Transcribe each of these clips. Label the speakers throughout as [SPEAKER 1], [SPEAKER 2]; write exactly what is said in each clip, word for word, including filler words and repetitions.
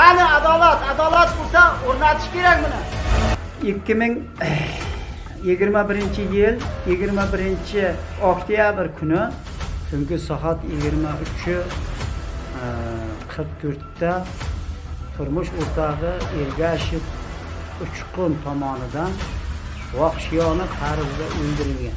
[SPEAKER 1] Qani adolat, adolat bo'lsa o'rnatish kerak buni. ikki ming yigirma birinchi yil yigirma birinchi oktyabr kuni tungi soat yigirma uch qirq to'rt da turmush o'rtog'i Ergashev Uchqun tomonidan vahshiyona tarzda o'ldirilgan.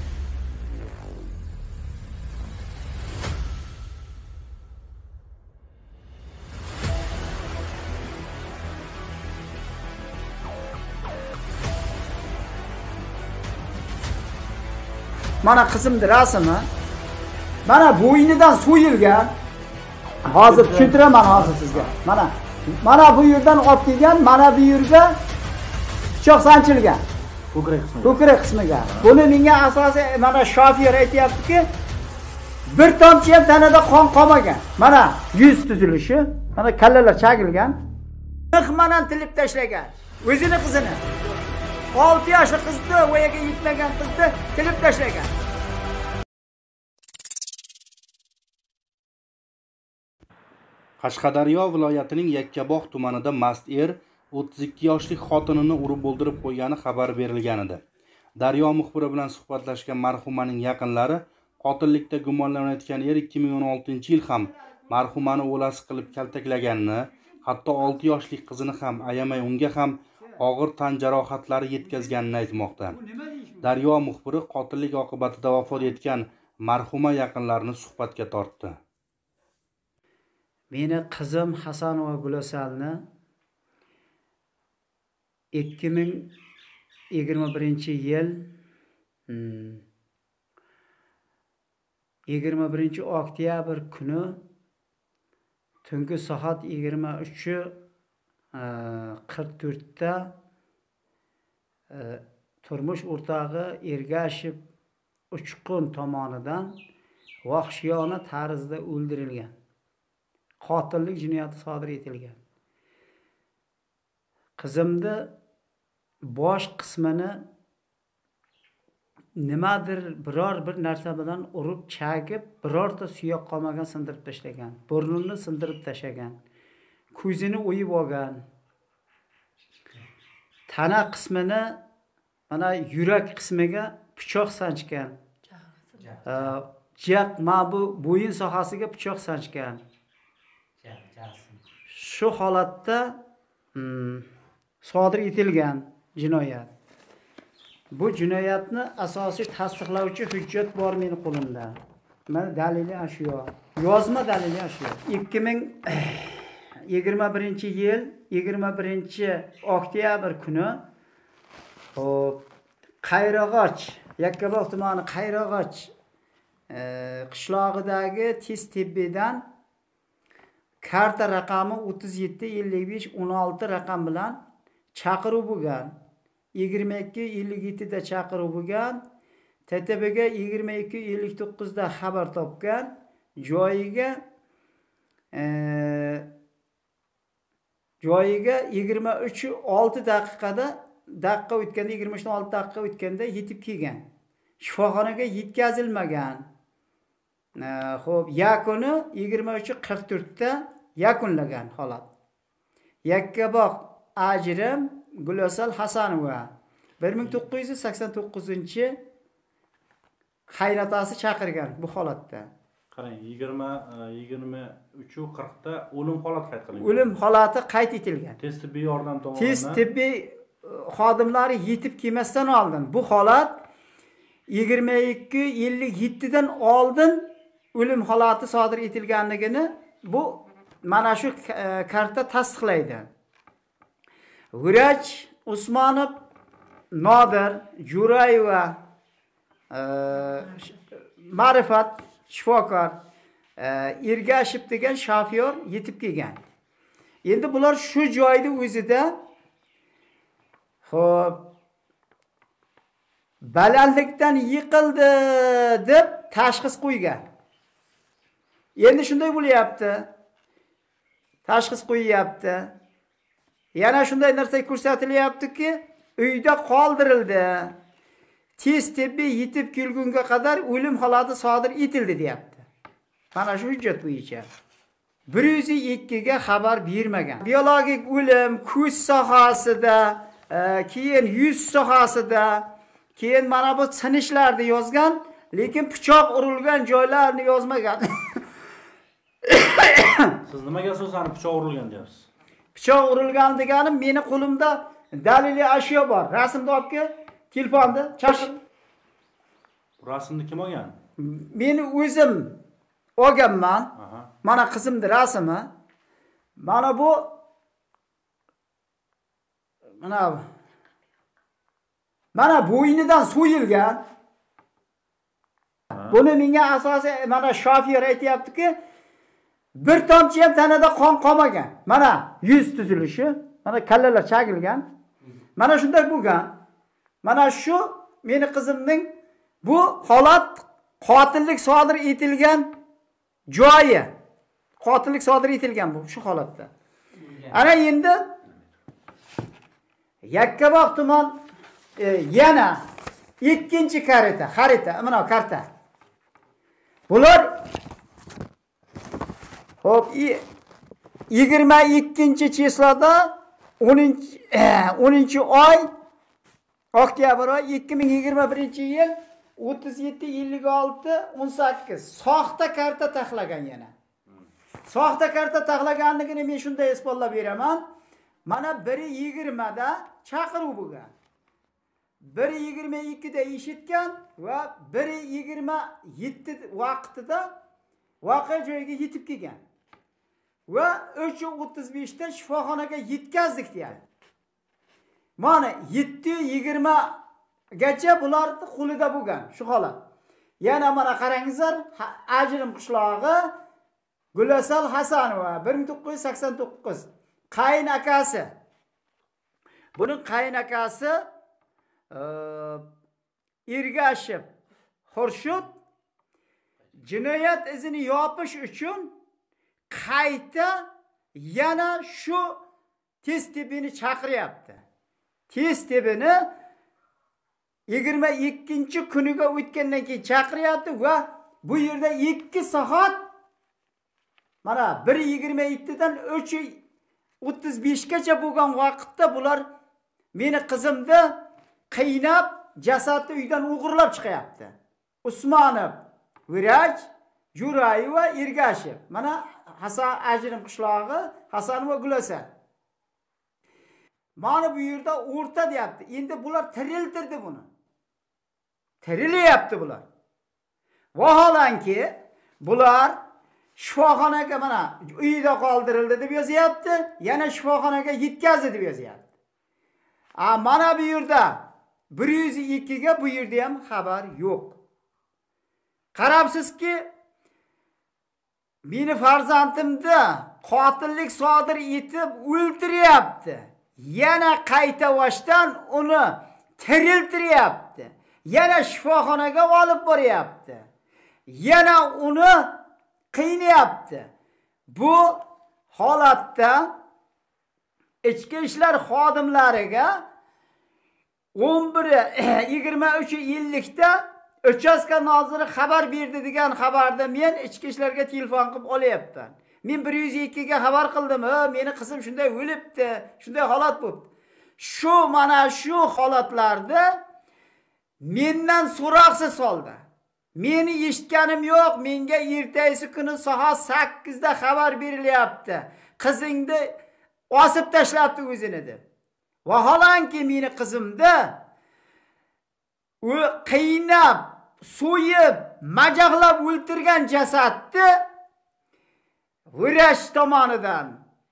[SPEAKER 1] Mana qizimning rasmi. Mana bo'ynidan so'yilgan. Hozir tushuntiraman hozir sizga. Mana mana bu yerdan olib kelgan, mana bu yerga pichoq sanchilgan.
[SPEAKER 2] Ko'krak qismiga.
[SPEAKER 1] Ko'krak qismiga. Buni menga asosiy mana shofer aytayaptiki, bir tomchi ham tanada qon qolmagan. Mana yuz tuzilishi, mana kallalar chagilgan. Mehmonan tilib tashlagan. O'zini qizini. olti yoshli qizni, voyaga yetmagan qizni tilib tashlagan.
[SPEAKER 2] Qashqadaryo viloyatining Yakkabog' tumanida mast er o'ttiz ikki yoshli xotinini urib o'ldirib qo'ygani xabar berilgan edi. Daryo muxbiri bilan suhbatlashgan marhumaning yaqinlari qotillikda gumonlanayotgan er ikki ming o'n oltinchi yil ham marhumani o'lasi qilib kaltaklaganini, hatto olti yoshli qizini ham ayamay unga ham og'ir tan jarohatlari yetkazganini aytmoqda. Daryo muxbiri qotillik oqibatida vafot etgan marhuma yaqinlarini suhbatga tortdi.
[SPEAKER 1] Meni qizim Hasanova Gulosalni ikki ming yigirma birinchi yil yigirma birinchi oktyabr kuni tungi soat yigirma uch qirq to'rt da turmush o'rtog'i Ergashev Uchqun tomonidan vahshiyona tarzda o'ldirilgan. Qotillik jinoyati sodir etilgan. Qizimni bosh qismini nimadir biror bir narsa bilan urib chagib, birorta suyoq qolmagan sindirib tashlagan. Burnini sindirib tashlagan. Ko'zini o'yib olgan. Tana qismini mana yurak qismiga pichoq sanchgan. Jaq ma bu bo'yin sohasiga pichoq sanchgan. Shu holatda sodir etilgan jinoyat. Bu jinoyatni asosiy tasdiqlovchi hujjat bor meni qo'limda. Mana dalili ashyo. Yozma dalili ashyo. ikki ming yigirma birinchi yil yigirma birinchi oktyabr kuni Qayrag'och, Yakkabog' tumani Qayrag'och qishlog'idagi tez tibbidan karta raqami o'ttiz yetti ellik besh o'n olti raqam bilan chaqiruv bo'lgan. yigirma ikki ellik yetti da chaqiruv bo'lgan. T T Bga yigirma ikki ellik to'qqiz da xabar topgan. Joyiga e, joyiga yigirma uch olti daqiqada daqiqa o'tganda yigirma uch olti daqiqa o'tganda yetib kelgan. Shifoxonaga yetkazilmagan. Xo'p, yakuni yigirma uch qirq to'rt da yakunlagan holat. Yakkabog' Ajrim Gulosal Hasanova bir ming to'qqiz yuz sakson to'qqizinchi qaynotasi chaqirgan bu holatda.
[SPEAKER 2] Qarang, yigirma yigirma uch qirq da o'lim holati qayd qilingan.
[SPEAKER 1] O'lim holati qayd etilgan.
[SPEAKER 2] Tez tibbiy yordam tomonidan
[SPEAKER 1] Tez tibbiy xodimlari yetib kelmasdan oldin bu holat yigirma ikki ellik yetti dan oldin o'lim holati sodir etilganligini bu mana shu karta tasdiqlaydi. Vrach Usmonov Nodir Jurayeva Ma'rifat shifokor Ergashev degan shofer yetib kelgan. Endi bular shu joyda o'zida xo'p balandlikdan yiqildi deb tashxis qo'ygan. Endi shunday bo'lyapti. Tashxis qo'yyapti. Yana shunday narsa ko'rsatilyaptiki, uyda qoldirildi. Tez tibbiy yetib kelgunga qadar o'lim holati sodir etildi deyapti. Mana shu hujjat bo'yicha. bir yuz ikki ga xabar bermagan. Biologik o'lim ko'z sohasida, keyin yuz sohasida, keyin mana bu sinishlarni yozgan, lekin pichoq urilgan joylarni yozmagan.
[SPEAKER 2] Siz nimaga asosan pichoq urilgan deyapsiz?
[SPEAKER 1] Pichoq urilgan deganim meni qo'limda daliliy ashyo bor. Rasmni olib kel, telefonni chaqir.
[SPEAKER 2] Bu rasmni kim olgan?
[SPEAKER 1] Meni o'zim olganman. Mana qizimning rasmi. Mana bu mana mana bo'ynidan so'yilgan. Buni menga asosan mana shofyor aytayaptiki, bir tomchi ham tanada qon qolmagan. Mana yuz tuzilishi, mana kallalar chagilgan. Mana shunday bo'lgan. Mana shu meni qizimning bu holat qotillik sodir etilgan joyi. Qotillik sodir etilgan bu shu holatda. Ana endi Yakkabog' tuman e, yana ikkinchi karta, xarita, mana karta. Bular hop yigirma ikkinchi chesloda o'ninchi oy oktyabr oy ikki ming yigirma birinchi yil o'ttiz yetti ellik olti o'n sakkiz soxta karta taxlagan yana. Soxta karta taxlaganligini men shunday isbotlab beraman. Mana bir yigirma da chaqiruv bo'lgan. bir yigirma ikki da eshitgan va bir yigirma yetti vaqtida voqea joyiga yetib kelgan. Va uch o'ttiz besh da shifoxonaga yetkazdik deyapti. Mana yetti yigirma gacha bularning qo'lida bo'lgan shu holat. Yana mana qarangizlar, Ajrim qishlog'i Gulasal Hasanova bir ming to'qqiz yuz sakson to'qqiz qayin akasi. Buning qayin akasi Ergashev Xurshid jinoyat izini yopish uchun qayta yana shu tez tibini chaqiryapti. Tez tibini yigirma ikkinchi kuniga o'tgandan keyin chaqiryapti va bu yerda ikki soat mana bir yigirma yetti dan uch o'ttiz besh gacha bo'lgan vaqtda bular meni qizimni qiynab jasadni uydan o'g'irlab chiqyapti. Usmonov, Viraj, Jurayeva, Ergashev. Mana Hasan Ajrim qishlog'i, Hasanova Gulasal. Mana bu yerda o'rta deyapti. Endi bular tiriltirdi buni. Tirilyapti bular. Vaholanki bular shifoxonaga mana uyda qoldirildi deb yozyapti, yana shifoxonaga yetkazdi deb yozyapti. A mana bu yerda bir yuz ikki ga bu yerda ham xabar yo'q. Qarabsizki, meni farzandimni qotillik sodir etib o'ldiryapti. Yana qayta boshdan uni tiriltiryapti. Yana shifoxonaga olib boryapti. Yana uni qiynayapti. Bu holatda ichki ishlar xodimlariga o'n bir yigirma uch ellik da uchastka noziri xabar berdi degan xabarda men ichki ishlarga telefon qilib olyapman. Men bir yuz ikki ga xabar qildim, "Ha, meni qizim shunday o'libdi, shunday holat bo'ldi." Shu mana shu holatlarda mendan so'roqsiz holda. Meni eshitganim yo'q, menga ertasi kuni soat sakkiz da xabar berilyapti. Qizingni osib tashlabdi o'zini deb. Vaholanki meni qizimda u qiynab, so'yib, majaqlab o'ltirgan jasadni Viraj tomonidan,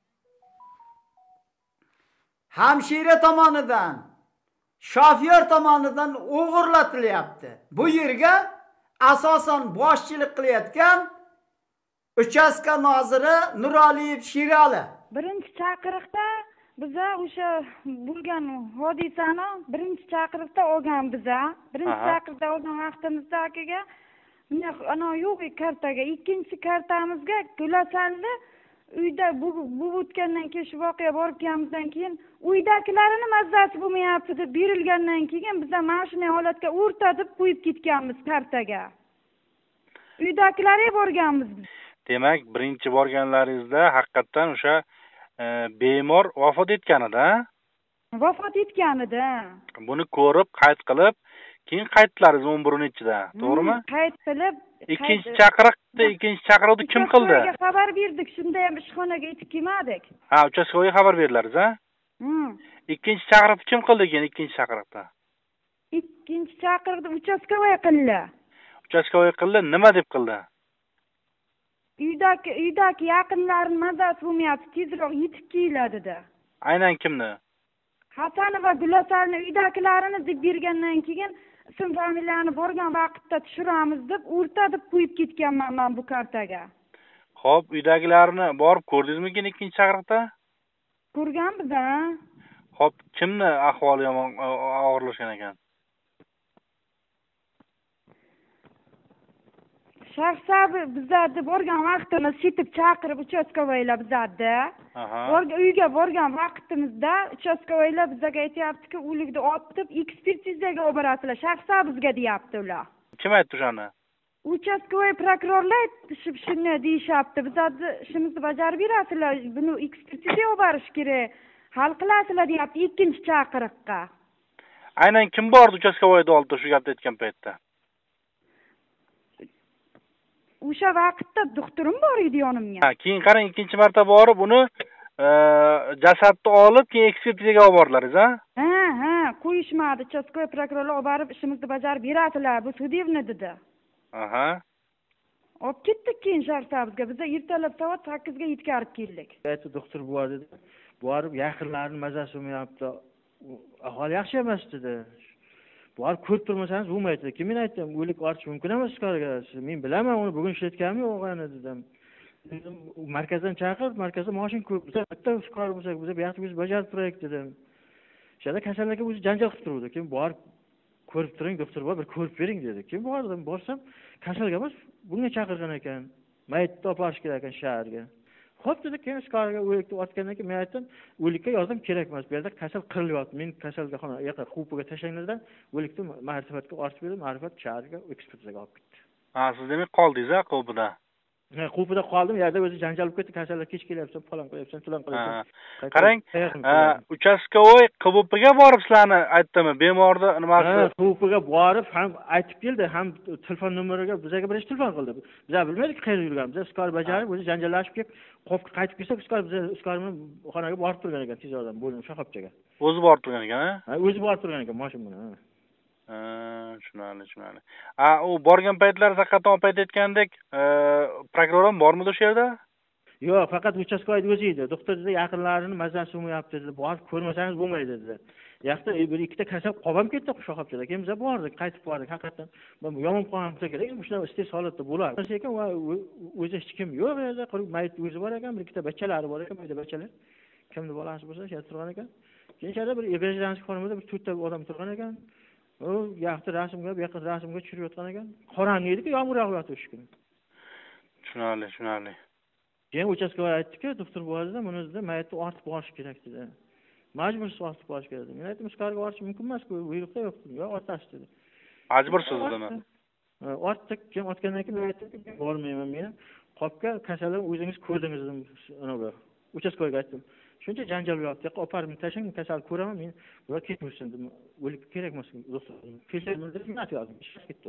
[SPEAKER 1] hamshira tomonidan, shofyor tomonidan o'g'irlatilyapti. Bu yerga asosan boshchilik qilayotgan uchastka noziri Nuraliyev Shirali.
[SPEAKER 3] Birinchi chaqiriqda biza o'sha bo'lgan hodisani birinchi chaqiriqda olgan biza. Birinchi chaqiriqda olgan vaqtimizda akaga men ana yo'q kartaga, ikkinchi kartamizga Gulasalni uyda bu o'tgandan keyin shu voqea borib kelganimizdan keyin uydagilarini mazzasi bo'lmayapti deb berilgandan keyin biza mana shunday holatga o'rtatib qo'yib ketganmiz kartaga. Uydagilarga borganmiz.
[SPEAKER 2] Demak, birinchi borganlaringizda haqiqatan o'sha bemor vafot etganida.
[SPEAKER 3] Vafot etganida.
[SPEAKER 2] Buni ko'rib, qayd qilib, keyin qaytdilaringiz o'n bir o'n ikkida, to'g'rimi?
[SPEAKER 3] Qayd qilib,
[SPEAKER 2] ikkinchi chaqiriqni, ikkinchi chaqiriqni kim qildi?
[SPEAKER 3] Uchastkovoyga xabar berdik, shunda ham ishxonaga yetib kelmadik.
[SPEAKER 2] Ha, uchastkovoyga xabar berdilaringiz, ha?
[SPEAKER 3] Hmm.
[SPEAKER 2] Ikkinchi chaqiriqni kim qildi keyin ikkinchi chaqiriqda?
[SPEAKER 3] Ikkinchi chaqiriqni uchastkovoy qildi.
[SPEAKER 2] Uchastkovoy qildi, nima deb qildi?
[SPEAKER 3] Uydagi uydagi yaqinlarini mazasi bo'lmayapti, tezroq yetib keladi dedi.
[SPEAKER 2] Aynan kimni?
[SPEAKER 3] Hasanova Gulasalni uydagilarini deb bergandan keyin ism familiyani borgan vaqtda tushiramiz deb o'rta deb qo'yib ketganman men bu kartaga.
[SPEAKER 2] Xo'p, uydagilarni borib ko'rdingizmi keyin ikkinchi chaqiriqda?
[SPEAKER 3] Ko'rganmiz a?
[SPEAKER 2] Xo'p, kimni ahvoli yomon og'irlashgan ekan?
[SPEAKER 3] Shaxsan bizlarni borgan vaqtimiz setib chaqirib uchastkovoylar bizlarni. Borga uyga borgan vaqtimizda uchastkovoylar bizga aytayapti-ki, o'likni otib ekspertizaga olib borasizlar. Shaxsan bizga deyapti ular.
[SPEAKER 2] Kim aytdi o'shani?
[SPEAKER 3] Uchastkovoy prokurorlar shuni deyishyapti. Bizlarni ishimizni bajarib berasizlar, buni ekspertizaga olib borish kerak. Hal qilasizlar deyapti ikkinchi chaqiriqqa.
[SPEAKER 2] Aynan kim bordi uchastkovoyda oldi shu gapni aytgan paytda?
[SPEAKER 3] O'sha vaqtda doktorim bor edi yonimga.
[SPEAKER 2] Ha, keyin qarang, ikkinchi marta borib uni jasadni olib, keyin ekspertizaga olib bordilaringiz, ha?
[SPEAKER 3] Ha, ha, qo'yishmadi. Uchastkovoy prokurorlar olib borib ishimizni bajarib berasizlar, bu sudevni dedi.
[SPEAKER 2] Aha.
[SPEAKER 3] Olib ketdik keyin Shaxsabizga. Biz ertalab soat sakkizga yetkazib keldik.
[SPEAKER 4] Aytdi, doktor bor dedi. Borib yaqinlarning mazasi bo'lmayapti. Ahvol yaxshi emas dedi. Borib ko'rib turmasangiz bo'lmaydi. Kim men aytdim, o'lik ortish mumkin emas skorga. Men bilaman, uni bugun ishlatganmi yo'qani dedim. Markazdan chaqirib, markazda mashina ko'p. Bitta skor bo'lsa, biz bu yoqda biz bajarib turaylik dedim. Shada kasallarga o'zi janjal qilib turdi. Keyin borib ko'rib turing, doktor bor, bir ko'rib bering dedi. Keyin bordim, borsam kasalga emas, bunga chaqirgan ekan. Mayitni topish kerak ekan shaharga. Xo'p dedi, keyin skorga o'likni otgandan keyin men aytdim, o'likka yordam kerak emas. Bu yerda kasal qirilyapti. Men kasalga xona yoqqa qupiga tashlanglardan o'likni ma'rifatga ortib berdim, ma'rifat shaharga ekspertizaga olib ketdi.
[SPEAKER 2] Ha, siz demak qoldingiz-a qupida?
[SPEAKER 4] Ha, qupida qoldim. Yerda o'zi janjal bo'lib ketdi, kasallar kech kelyapsan, falan qilyapsan, tulan qilyapsan.
[SPEAKER 2] Qarang, uchastkovoy qupiga borib sizlarni aytdimi? Bemorda nimasi?
[SPEAKER 4] Ha, qupiga borib ham aytib keldi, ham telefon nomeriga bizga birinchi telefon qildi. Biz bilmadik qayerda yurganimiz. Biz skor bajarib, o'zi janjallashib kelib, qopga qaytib kelsak, skor biz skorni xonaga borib turgan ekan, tez yordam bo'lim shoxobchaga.
[SPEAKER 2] O'zi borib turgan ekan, ha?
[SPEAKER 4] Ha, o'zi borib turgan ekan mashina bilan.
[SPEAKER 2] Ha, tushunarli, tushunarli. Ha, u borgan paytlar haqiqatan olib aytayotgandek, prokuror ham bormidi o'sha yerda?
[SPEAKER 4] Yo'q, faqat uchastkovoy o'zi edi. Doktor dedi, yaqinlarini mazasi bo'lmayapti dedi. Borib ko'rmasangiz bo'lmaydi dedi. Yoqda bir ikkita kasal qolib ketdi shoxobchada. Keyin biz bordik, qaytib bordik. Haqiqatan yomon qolgan bo'lsa kerak, shunaqa istis holatda bo'ladi. Lekin o'zi hech kim yo'q yerda, qurib mayit o'zi bor ekan, bir ikkita bachalari bor ekan, mayda bachalar. Kimni bolasi bo'lsa, shu yerda turgan ekan. Keyin shada bir evazilanskiy xonamda bir to'rtta odam turgan ekan. U yoqda rasmga, bu yoqda rasmga tushirib yotgan ekan. Qorong'i edi-ku, yomg'ir yog'yapti o'sha kuni.
[SPEAKER 2] Tushunarli, tushunarli.
[SPEAKER 4] Keyin uchastkovoy aytdi-ki, doktor bo'ladi, buni dedi, mayitni ortib borish kerak dedi. Majbursiz ortib borish kerak dedi. Men aytdim, skorga orish mumkin emas-ku, buyruqda yo'q. Yo'q, ortasiz dedi.
[SPEAKER 2] Majbursiz dedimi?
[SPEAKER 4] Ortdik, keyin otgandan keyin men aytdim, bormayman men. Qopga kasalni o'zingiz ko'rdingiz dedim, unaqa. Uchastkovoyga aytdim. Shuncha janjal bo'lyapti, yoqqa oparib tashlang, kasal ko'raman, men bular ketmaysin dedim. O'lik kerak emas, doktor. Kelsangiz deb nima yozdim, ketdi.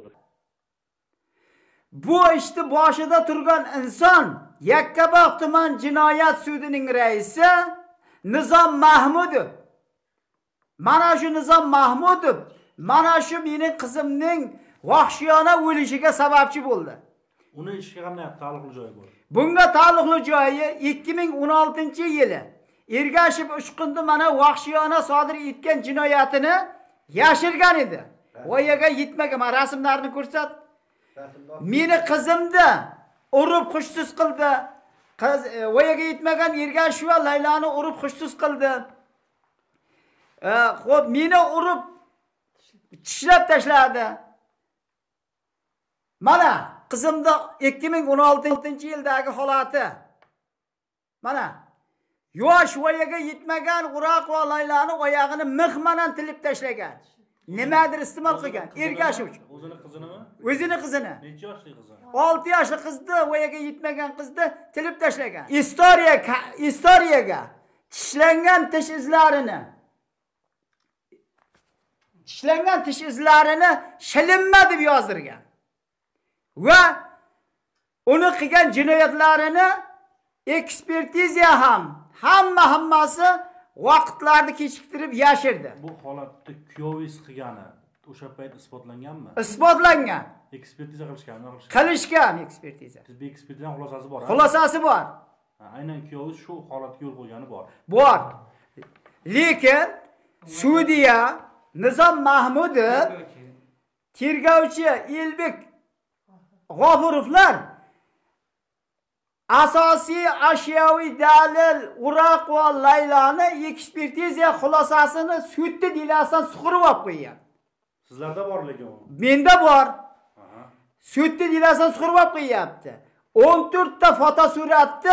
[SPEAKER 1] Bu ishni boshida turgan inson Yakkabog' tuman jinoyat sudining raisi Nizom Mahmudov. Mana shu Nizom Mahmudov mana shu mening qizimning vahshiyona o'lishiga sababchi bo'ldi.
[SPEAKER 5] Uni ishga qanday taalluqli joyi bor?
[SPEAKER 1] Bunga taalluqli joyi ikki ming o'n oltinchi yili Ergashev Uchqunni mana vahshiyona sodir etgan jinoyatini yashirgan edi. Voyaga yetmagan, men rasmlarini ko'rsat. Meni qizimni urib xushsiz qildi. Qiz voyaga yetmagan Ergashev va Laylani urib xushsiz qildi. E, xo'p, meni urib tishlab tashladi. Mana qizimda ikki ming o'n oltinchi yildagi holati. Mana yosh voyaga yetmagan Uroq va Laylani oyog'ini mix bilan tilib tashlagan. nimadir iste'mol qilgan? Ergashuvchi.
[SPEAKER 5] O'zini qizini?
[SPEAKER 1] O'zini qizini.
[SPEAKER 5] Necha yoshli qizi?
[SPEAKER 1] olti yoshli qizni, voyaga yetmagan qizni tilib tashlagan. Istoriya istoriyaga tishlangan tish izlarini tishlangan tish izlarini shilinma deb yozdirgan. Va uni qilgan jinoyatlarini ekspertiza ham hamma hammasi vaqtlarni kechiktirib yashirdi.
[SPEAKER 5] Bu holatda kuyovingiz qilgani o'sha payt isbotlanganmi?
[SPEAKER 1] Isbotlangan.
[SPEAKER 5] Ekspertiza qilishganmi?
[SPEAKER 1] Qilishgan ekspertiza.
[SPEAKER 5] Siz bu ekspertizaning xulosasi bor.
[SPEAKER 1] Xulosasi bor.
[SPEAKER 5] Aynan kuyovingiz shu holatga yo'l qo'ygani bor.
[SPEAKER 1] Bor. Lekin sudya Nizom Mahmudov, tergovchi Elbek G'ofurovlar asosiy ashyoviy dalil Uroq va Layloni ekspertiza xulosasini sudda dilasidan suqirib olib qo'ygan.
[SPEAKER 5] Sizlarda bor lekin u.
[SPEAKER 1] Menda bor. Sudda dilasidan suqirib olib qo'yapti. o'n to'rt ta fotosuratni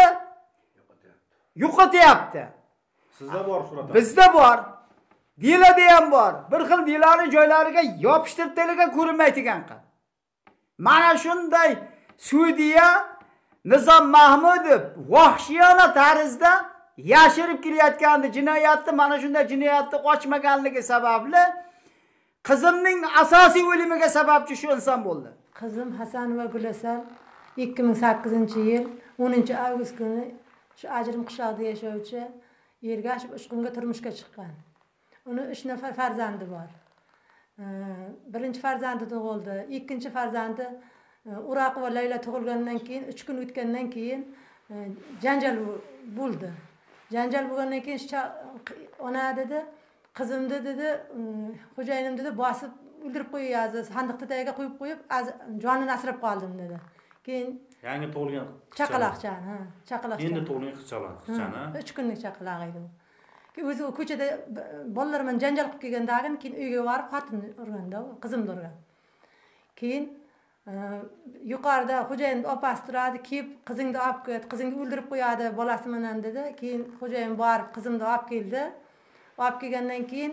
[SPEAKER 1] yo'qotyapti.
[SPEAKER 5] Sizda bor suratlar.
[SPEAKER 1] Bizda bor. Dilada ham bor. Bir xil dilani joylariga yopishtirib telagan ko'rinmaydigan qil. Mana shunday sudya Nizom Mahmudov vahshiyona tarzda yashirib kelayotgandi jinoyatni, mana shunday jinoyatni ochmaganligi sababli qizimning asosiy o'limiga sababchi shu inson bo'ldi.
[SPEAKER 6] Qizim Hasanova Gulasal ikki ming sakkizinchi yil o'ninchi avgust kuni shu Ajrim qishlog'ida yashovchi Ergashev Ushqunga turmushga chiqqan. Uni uch nafar farzandi bor. Birinchi farzandi tug'ildi, ikkinchi farzandi Uroq va Layla tug'ilgandan keyin uch kun o'tgandan keyin janjal bo'ldi. Janjal bo'lgandan keyin ona dedi, qizimni dedi, xo'jayinim dedi, bosib o'ldirib qo'yadi, sandiqda tagiga qo'yib qo'yib, jonini asrab qoldim dedi. Keyin
[SPEAKER 5] yangi tug'ilgan
[SPEAKER 6] chaqaloqchan, ha, chaqaloqchan.
[SPEAKER 5] Endi tug'ilgan qizchaloq, qizchani.
[SPEAKER 6] uch kunlik chaqaloq edi u. O'zi ko'chada bolalar bilan janjal qilib kelgandan keyin uyga borib xotin urganda, qizimni urgan. Keyin yuqorida xo'jayin opasi turadi, kelib qizingni olib ket, qizingni o'ldirib qo'yadi bolasi bilan dedi. Keyin xo'jayin borib qizimni olib keldi. Olib kelgandan keyin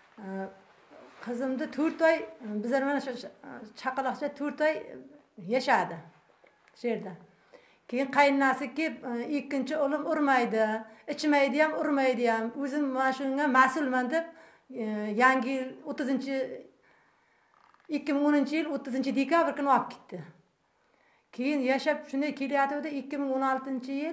[SPEAKER 6] qizimni to'rt oy bizlar mana shu chaqaloqcha to'rt oy yashadi shu yerda. Keyin qaynonasi kelib ikkinchi o'g'lim urmaydi, ichmaydi ham, urmaydi ham. O'zim mana shunga mas'ulman deb yangi yil o'ttizinchi ikki ming o'ninchi yil o'ttizinchi dekabr kuni olib ketdi. Keyin yashab shunday kelyapti. ikki ming o'n oltinchi yil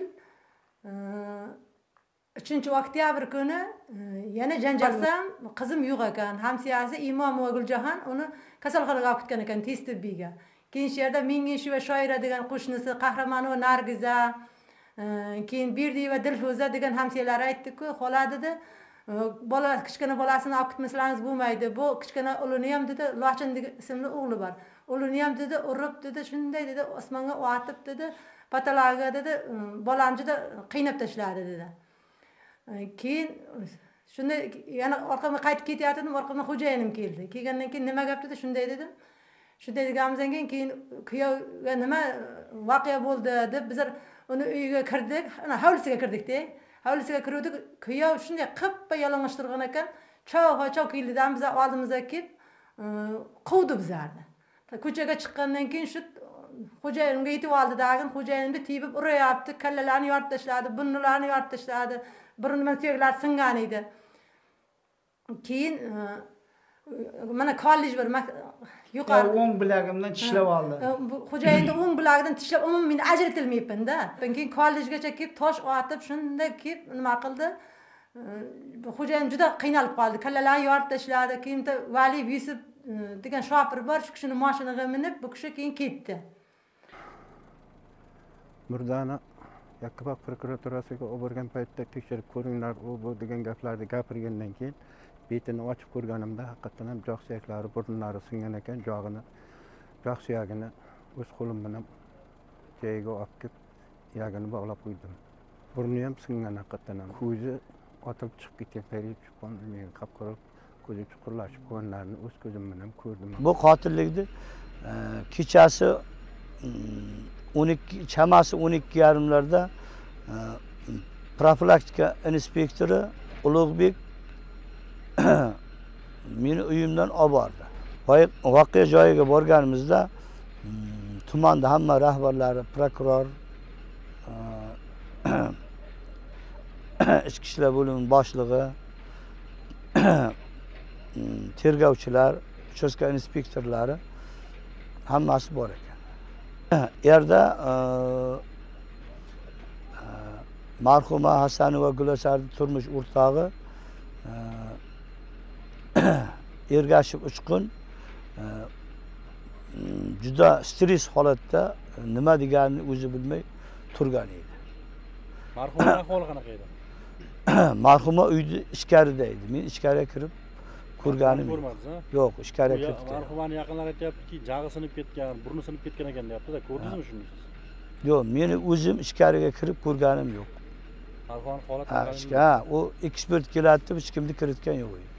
[SPEAKER 6] uchinchi oktyabr kuni yana janjalsam qizim yo'q ekan. Hamsiyasi Imomova Guljahan uni kasalxonaga olib ketgan ekan, tez tibbiga. Keyin shu yerda Mingishiva Shoira degan qo'shnisi, Qahramonova Nargiza, keyin Berdiyeva Dilfuza degan hamsiyalar aytdi-ku, xola dedi, bola kichkina bolasini olib ketmasangiz bo'lmaydi. Bu kichkina o'g'lini ham dedi, Lochin ismli o'g'li bor. O'g'lini ham dedi, urib dedi, shunday dedi, osmonga otib dedi, patologiya dedi, bolamni juda qiynab tashladi dedi. Keyin shunday yana orqamga qaytib ketyaptim, orqamdan xo'jayinim keldi. Kelgandan keyin nima gap dedi, shunday dedim. Shunday deganimizdan keyin keyin kuyovga nima voqea bo'ldi deb bizlar uni uyiga kirdik, ana hovlisiga kirdik-da. Hovlisiga kirdik, kuyov shunday qippa yalang'och turgan ekan, cho'g'-cho'g' keldidan biz oldimizga kelib quvdi bizlarni. Ko'chaga chiqqandan keyin shu xo'jayinimga yetib oldi-dagin, xo'jayinimni tibib urayapti, kallalarni yorib tashladi, burnularni yorib tashladi, burnidan suyaklari singan edi. Keyin mana kollej bir yuqori
[SPEAKER 1] o'ng bilagimdan tishlab oldi.
[SPEAKER 6] Xo'jayinni o'ng bilagidan tishlab, umuman men ajratilmayapman-da. Keyin kollejgacha kelib tosh otib, shunday kelib nima qildi? Xo'jayin juda qiynalib qoldi. Kallalarni yorib tashladi. Keyin Vali Yusuf degan shofir bor, shu kishini mashinaga minib, bu kishi keyin ketdi.
[SPEAKER 7] Murdani Yakkabog' prokuraturasiga olib borgan paytda tekshirib ko'ringlar, u bu degan gaplarni gapirgandan keyin betini ochib ko'rganimda haqiqatan ham jog' suyaklari, burnlari singan ekan, jog'ini, jog' suyagini o'z qo'lim bilan joyiga olib kelib, iyagini bog'lab qo'ydim. Burni ham singan haqiqatan ham. Ko'zi otilib chiqib ketgan, qarib chiqqan, men qap-qora ko'zi chuqurlashib qolganlarini o'z ko'zim bilan ko'rdim.
[SPEAKER 8] Bu qotillikni kechasi o'n ikki chamasi o'n ikki yarimlarda profilaktika inspektori Ulug'bek meni uyimdan olib bordi. Voqea joyiga borganimizda tumanda hamma rahbarlari, prokuror, ichki ishlar bo'limi boshlig'i, tergovchilar, uchastka inspektorlari hammasi bor ekan. Yerda marhuma Hasanova Gulasarning turmush o'rtog'i Ergashev Uchqun juda stress holatda nima deganini o'zi bilmay turgan edi.
[SPEAKER 2] Marhumaning ahvoli qanaqa edi?
[SPEAKER 8] Marhuma uyda ichkarida edi. Men ichkariga kirib ko'rganim yo'q. Yo'q, ichkariga kirib.
[SPEAKER 2] Marhumaning yaqinlari aytayaptiki, jag'i sinib ketgan, burni sinib ketgan ekan deyapti-da. Ko'rdingizmi shuni siz?
[SPEAKER 8] Yo'q, meni o'zim ichkariga kirib ko'rganim yo'q.
[SPEAKER 2] Marhumaning holati
[SPEAKER 8] qanaqa? Ha, u ekspert keladi deb hech kimni kiritgan yo'q edi.